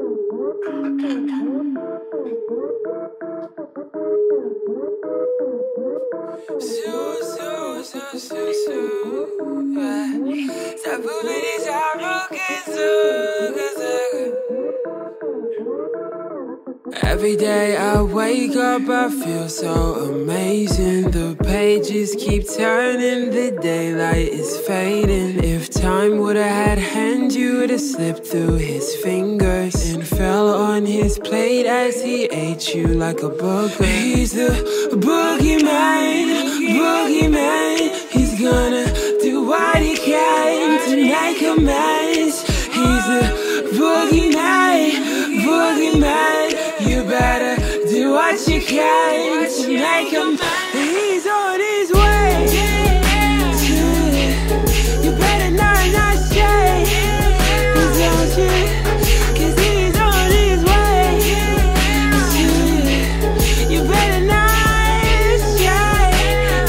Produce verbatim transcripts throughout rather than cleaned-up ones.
Su, su, su, su, su, yeah. Sabumini Every day I wake up, I feel so amazing. The pages keep turning, the daylight is fading. If time would've had hands, you would've slipped through his fingers and fell on his plate as he ate you like a booger. He's the boogeyman, boogeyman. He's gonna do what he can to make amends. He's the boogeyman, boogeyman. You better do what you can to make him. He's on his way to it. You better not, not stray, don't you? Cause he's on his way to it. You better not stray,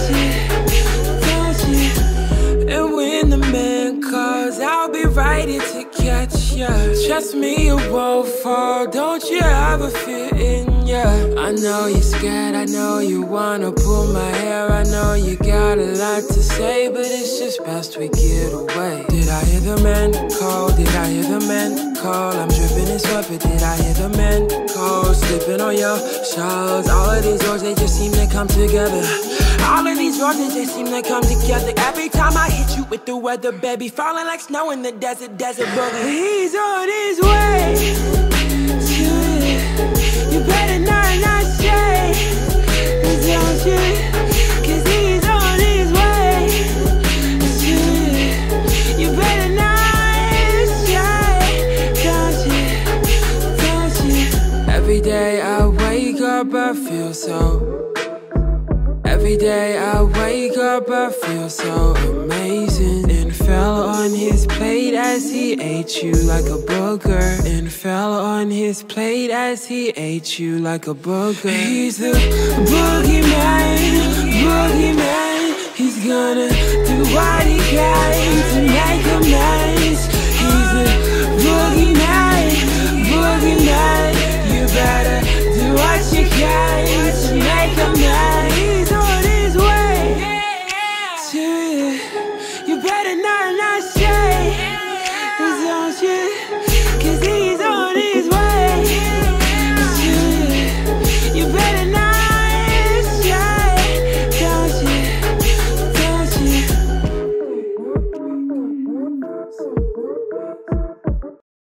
don't you? Don't you? And when the man calls, I'll be right here to catch ya. Trust me, you won't fall. Don't you ever fit in, yeah. I know you're scared, I know you wanna pull my hair. I know you got a lot to say, but it's just best we get away. Did I hear the man call? Did I hear the man call? I'm dripping in sweat, but did I hear the man call? Slipping on your shawls. All of these words, they just seem to come together. All of these roses, they seem to come together. Every time I hit you with the weather, baby, falling like snow in the desert, desert boogie. He's on his way to it. You better not, not stray, don't you? Cause he's on his way to it. You better not stray, don't you? Don't you? Every day I wake up, I feel so. Every day I wake up, I feel so amazing. And fell on his plate as he ate you like a booger. And fell on his plate as he ate you like a booger. He's the boogeyman, boogeyman. He's gonna do what he can to make amends.